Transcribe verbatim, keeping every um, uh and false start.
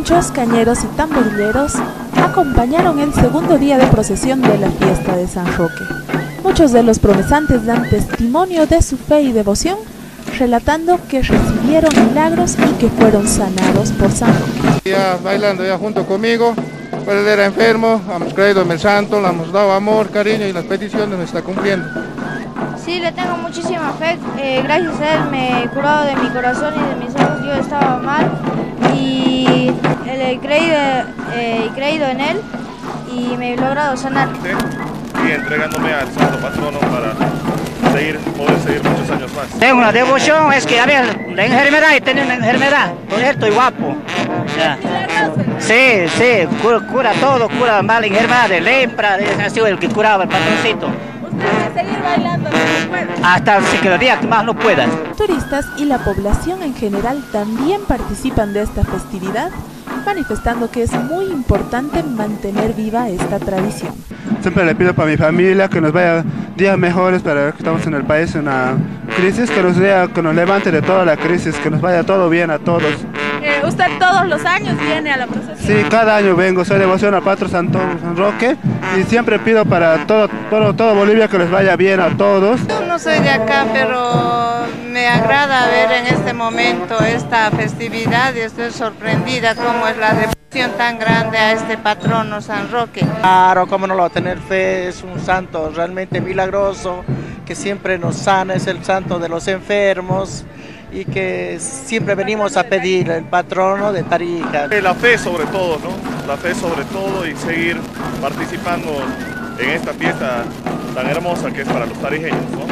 muchos cañeros y tamborilleros acompañaron el segundo día de procesión de la fiesta de San Roque. Muchos de los promesantes dan testimonio de su fe y devoción, relatando que recibieron milagros y que fueron sanados por San Roque. Ya bailando ya junto conmigo, pues él era enfermo, hemos creído en el santo, le hemos dado amor, cariño y las peticiones me está cumpliendo. Sí, le tengo muchísima fe, eh, gracias a él me he curado de mi corazón y de mis ojos, yo estaba mal y he creído, eh, he creído en él y me he logrado sanar. Y entregándome al santo patrono para seguir, poder seguir muchos años más. Tengo una devoción, es que a ver, la enfermedad y tener una enfermedad, por eso estoy guapo. Ya. Sí, sí, cura, cura todo, cura mala enfermedad de lepra, ha sido el que curaba el patroncito. ¿Usted va a seguir bailando hasta pueda? Hasta que los días que más no puedan. Turistas y la población en general también participan de esta festividad, manifestando que es muy importante mantener viva esta tradición. Siempre le pido para mi familia que nos vaya días mejores, para que estamos en el país en una crisis, que nos, dé, que nos levante de toda la crisis, que nos vaya todo bien a todos. Eh, ¿Usted todos los años viene a la procesión? Sí, cada año vengo, soy devoción al Patrón San, San Roque y siempre pido para todo, todo, todo Bolivia que les vaya bien a todos. Yo no soy de acá, pero me agrada ver en este momento esta festividad y estoy sorprendida cómo es la devoción tan grande a este patrono San Roque. Claro, cómo no lo va a tener fe, es un santo realmente milagroso, que siempre nos sana, es el santo de los enfermos y que siempre venimos a pedir el patrono de Tarija. La fe sobre todo, ¿no? La fe sobre todo y seguir participando en esta fiesta tan hermosa que es para los tarijeños, ¿no?